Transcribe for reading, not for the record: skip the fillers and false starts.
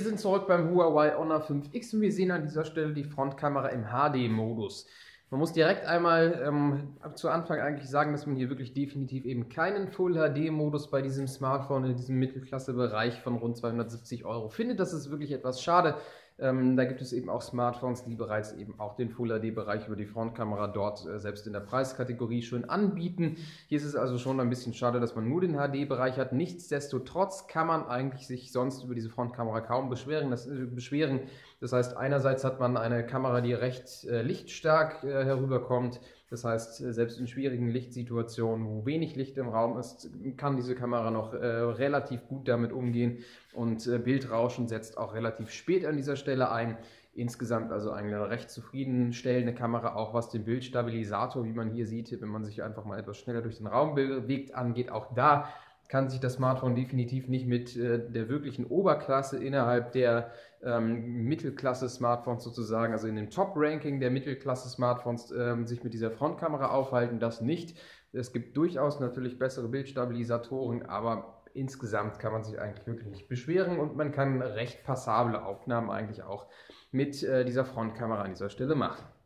Wir sind zurück beim Huawei Honor 5X und wir sehen an dieser Stelle die Frontkamera im HD-Modus. Man muss direkt einmal zu Anfang eigentlich sagen, dass man hier wirklich definitiv eben keinen Full-HD-Modus bei diesem Smartphone in diesem Mittelklasse-Bereich von rund 270 € findet. Das ist wirklich etwas schade. Da gibt es eben auch Smartphones, die bereits eben auch den Full-HD-Bereich über die Frontkamera dort selbst in der Preiskategorie schön anbieten. Hier ist es also schon ein bisschen schade, dass man nur den HD-Bereich hat. Nichtsdestotrotz kann man eigentlich sich sonst über diese Frontkamera kaum beschweren. Das heißt, einerseits hat man eine Kamera, die recht lichtstark herüberkommt. Das heißt, selbst in schwierigen Lichtsituationen, wo wenig Licht im Raum ist, kann diese Kamera noch relativ gut damit umgehen und Bildrauschen setzt auch relativ spät an dieser Stelle ein. Insgesamt also eine recht zufriedenstellende Kamera, auch was den Bildstabilisator, wie man hier sieht, wenn man sich einfach mal etwas schneller durch den Raum bewegt, angeht. Auch da kann sich das Smartphone definitiv nicht mit der wirklichen Oberklasse innerhalb der Mittelklasse-Smartphones sozusagen, also in dem Top-Ranking der Mittelklasse-Smartphones, sich mit dieser Frontkamera aufhalten, das nicht. Es gibt durchaus natürlich bessere Bildstabilisatoren, aber insgesamt kann man sich eigentlich wirklich nicht beschweren und man kann recht passable Aufnahmen eigentlich auch mit dieser Frontkamera an dieser Stelle machen.